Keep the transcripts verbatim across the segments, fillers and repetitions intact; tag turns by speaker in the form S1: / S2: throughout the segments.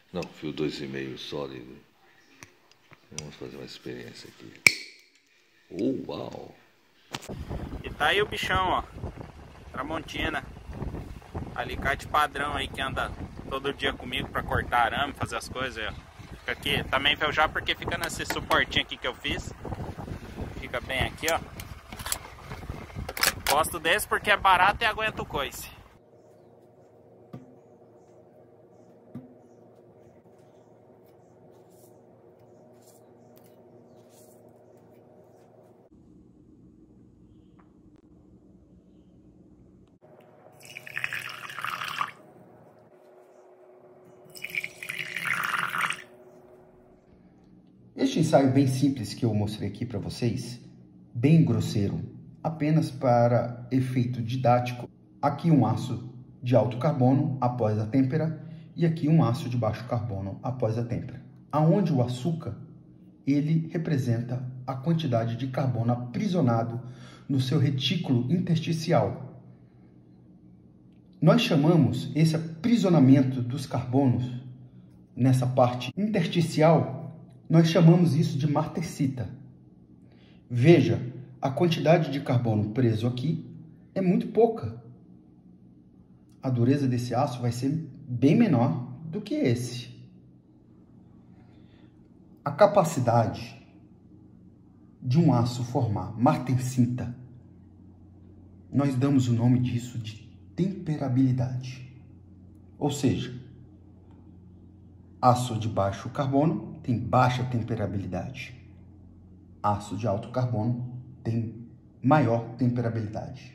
S1: Não, fio dois e meio sólido. Vamos fazer uma experiência aqui. Oh, uau!
S2: E tá aí o bichão, ó. Tramontina. Alicate padrão aí que anda todo dia comigo pra cortar arame, fazer as coisas. Ó. Fica aqui, também já porque fica nesse suportinho aqui que eu fiz. Fica bem aqui, ó. Gosto desse porque é barato e aguenta o coice.
S3: Este ensaio bem simples que eu mostrei aqui para vocês, bem grosseiro, apenas para efeito didático. Aqui um aço de alto carbono após a têmpera e aqui um aço de baixo carbono após a têmpera. Aonde o açúcar, ele representa a quantidade de carbono aprisionado no seu retículo intersticial. Nós chamamos esse aprisionamento dos carbonos nessa parte intersticial, nós chamamos isso de martensita. Veja, a quantidade de carbono preso aqui é muito pouca. A dureza desse aço vai ser bem menor do que esse. A capacidade de um aço formar martensita, nós damos o nome disso de temperabilidade. Ou seja, aço de baixo carbono tem baixa temperabilidade. Aço de alto carbono tem maior temperabilidade.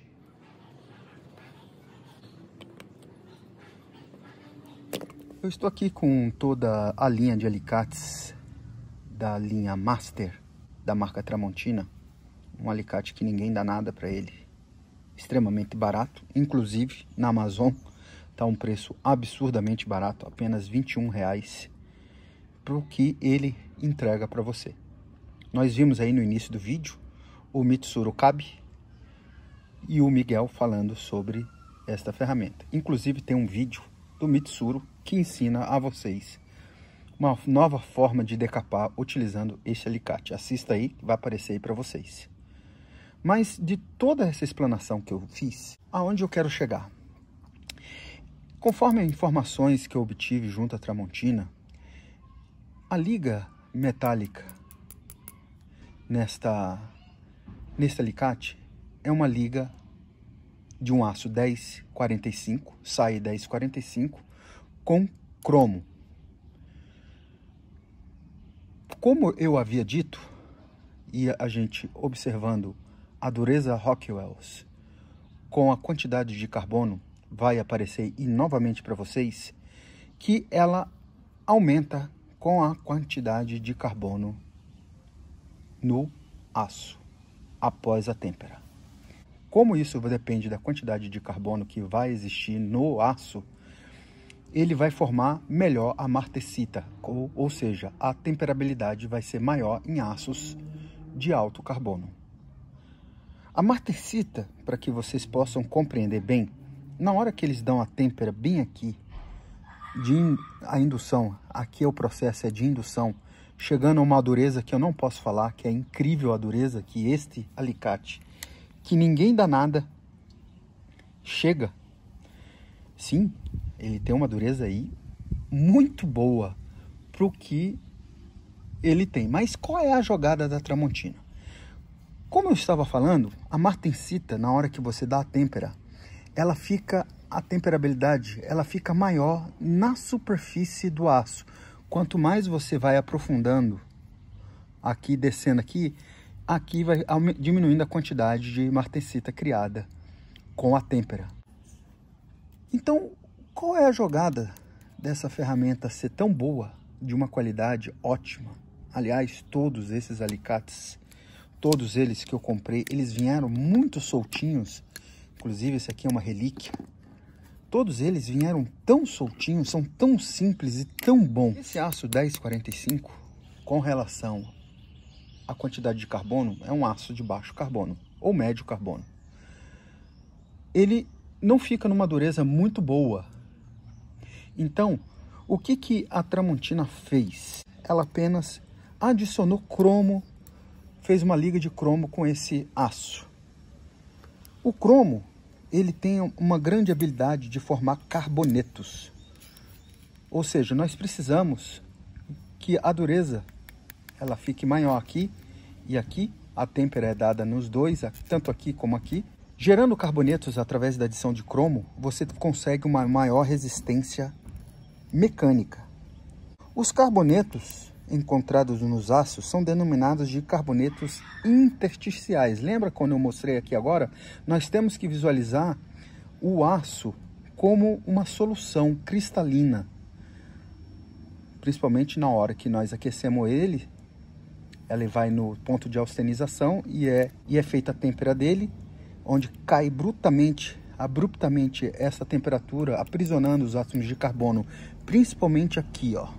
S3: Eu estou aqui com toda a linha de alicates da linha Master, da marca Tramontina. Um alicate que ninguém dá nada para ele. Extremamente barato, inclusive na Amazon está um preço absurdamente barato, apenas vinte e um reais, para o que ele entrega para você. Nós vimos aí no início do vídeo o Mitsuru Kabe e o Miguel falando sobre esta ferramenta. Inclusive tem um vídeo do Mitsuru que ensina a vocês uma nova forma de decapar utilizando este alicate. Assista aí, vai aparecer aí para vocês. Mas de toda essa explanação que eu fiz, aonde eu quero chegar? Conforme as informações que eu obtive junto à Tramontina, a liga metálica nesta, neste alicate é uma liga de um aço dez quarenta e cinco, S A I dez quarenta e cinco, com cromo. Como eu havia dito, e a gente observando a dureza Rockwells com a quantidade de carbono, vai aparecer e novamente para vocês, que ela aumenta com a quantidade de carbono no aço após a têmpera. Como isso depende da quantidade de carbono que vai existir no aço, ele vai formar melhor a martensita, ou, ou seja, a temperabilidade vai ser maior em aços de alto carbono. A martensita, para que vocês possam compreender bem, na hora que eles dão a têmpera bem aqui, de in, a indução, aqui é o processo é de indução, chegando a uma dureza que eu não posso falar, que é incrível a dureza que este alicate, que ninguém dá nada, chega. Sim, ele tem uma dureza aí muito boa para o que ele tem. Mas qual é a jogada da Tramontina? Como eu estava falando, a martensita, na hora que você dá a têmpera, ela fica, a temperabilidade, ela fica maior na superfície do aço. Quanto mais você vai aprofundando, aqui descendo aqui, aqui vai diminuindo a quantidade de martensita criada com a têmpera. Então, qual é a jogada dessa ferramenta ser tão boa, de uma qualidade ótima? Aliás, todos esses alicates, todos eles que eu comprei, eles vieram muito soltinhos. Inclusive, esse aqui é uma relíquia. Todos eles vieram tão soltinhos, são tão simples e tão bons. Esse aço dez quarenta e cinco, com relação à quantidade de carbono, é um aço de baixo carbono, ou médio carbono. Ele não fica numa dureza muito boa. Então, O que que a Tramontina fez? Ela apenas adicionou cromo, fez uma liga de cromo com esse aço. O cromo, ele tem uma grande habilidade de formar carbonetos. Ou seja, nós precisamos que a dureza ela fique maior aqui e aqui. A têmpera é dada nos dois, tanto aqui como aqui. Gerando carbonetos através da adição de cromo, você consegue uma maior resistência mecânica. Os carbonetos encontrados nos aços são denominados de carbonetos intersticiais. Lembra quando eu mostrei aqui agora? Nós temos que visualizar o aço como uma solução cristalina. Principalmente na hora que nós aquecemos ele, ele vai no ponto de austenização e é, e é feita a têmpera dele, onde cai brutamente, abruptamente essa temperatura, aprisionando os átomos de carbono, principalmente aqui, ó,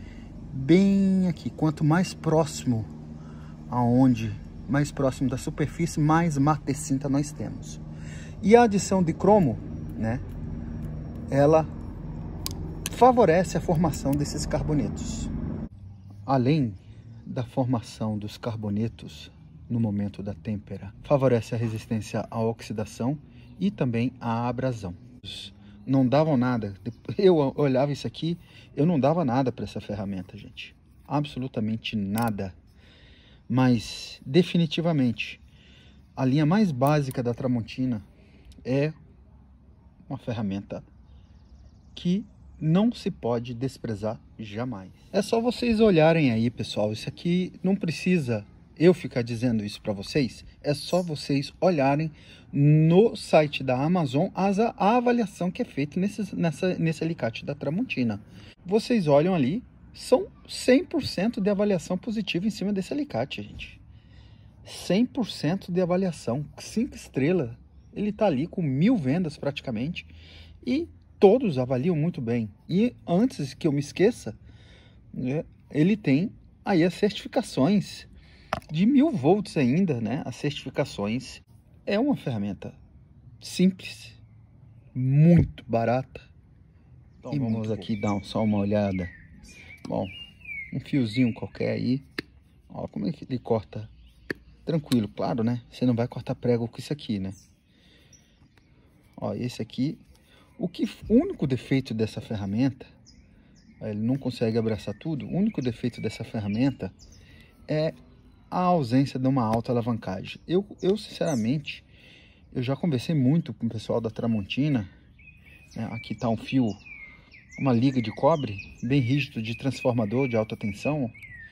S3: bem aqui. Quanto mais próximo aonde, mais próximo da superfície, mais martessinta nós temos. E a adição de cromo, né, ela favorece a formação desses carbonetos. Além da formação dos carbonetos no momento da têmpera, favorece a resistência à oxidação e também à abrasão. Não davam nada. Eu olhava isso aqui, eu não dava nada para essa ferramenta, gente. Absolutamente nada. Mas, definitivamente, a linha mais básica da Tramontina é uma ferramenta que não se pode desprezar jamais. É só vocês olharem aí, pessoal. Isso aqui não precisa eu ficar dizendo isso para vocês. É só vocês olharem no site da Amazon as, a avaliação que é feita nesse, nessa, nesse alicate da Tramontina. Vocês olham ali, são cem por cento de avaliação positiva em cima desse alicate, gente. cem por cento de avaliação, cinco estrelas. Ele está ali com mil vendas praticamente e todos avaliam muito bem. E antes que eu me esqueça, né, ele tem aí as certificações de mil volts ainda, né? As certificações. É uma ferramenta simples, muito barata. Então, e vamos aqui dar só uma olhada. Bom, um fiozinho qualquer aí. Ó, como é que ele corta? Tranquilo, claro, né? Você não vai cortar prego com isso aqui, né? Ó, esse aqui. O que, o único defeito dessa ferramenta, ele não consegue abraçar tudo. O único defeito dessa ferramenta é a ausência de uma alta alavancagem. Eu, eu sinceramente, eu já conversei muito com o pessoal da Tramontina. Né? Aqui está um fio, uma liga de cobre, bem rígido, de transformador de alta tensão.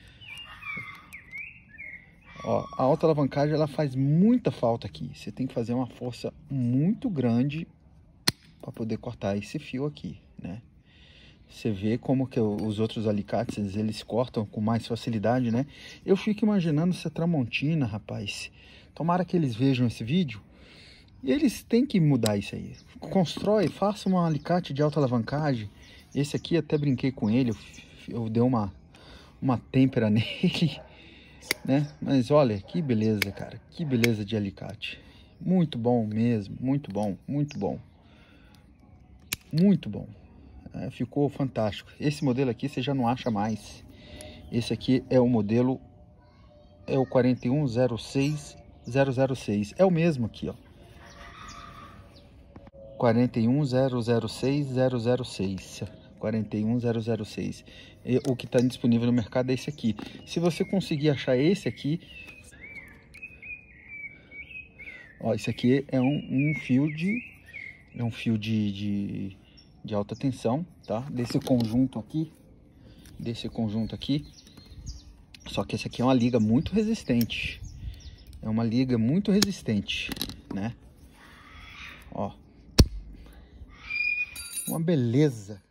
S3: Ó, a alta alavancagem ela faz muita falta aqui. Você tem que fazer uma força muito grande para poder cortar esse fio aqui, né? Você vê como que os outros alicates, eles cortam com mais facilidade, né? Eu fico imaginando se a Tramontina, rapaz, tomara que eles vejam esse vídeo, e eles têm que mudar isso aí. Constrói, faça um alicate de alta alavancagem. Esse aqui até brinquei com ele, eu, eu dei uma, uma têmpera nele, né? Mas olha, que beleza, cara, que beleza de alicate. Muito bom mesmo, muito bom, muito bom. Muito bom. É, ficou fantástico. Esse modelo aqui você já não acha mais. Esse aqui é o modelo, é o quatro um zero seis zero zero seis. É o mesmo aqui, ó. quatro um zero zero seis zero zero seis. quatro um zero zero seis. E o que está disponível no mercado é esse aqui. Se você conseguir achar esse aqui, ó, esse aqui é um, um fio de é um fio de, de, de alta tensão, tá? Desse conjunto aqui, desse conjunto aqui. Só que esse aqui é uma liga muito resistente. É uma liga muito resistente, né? Ó, uma beleza.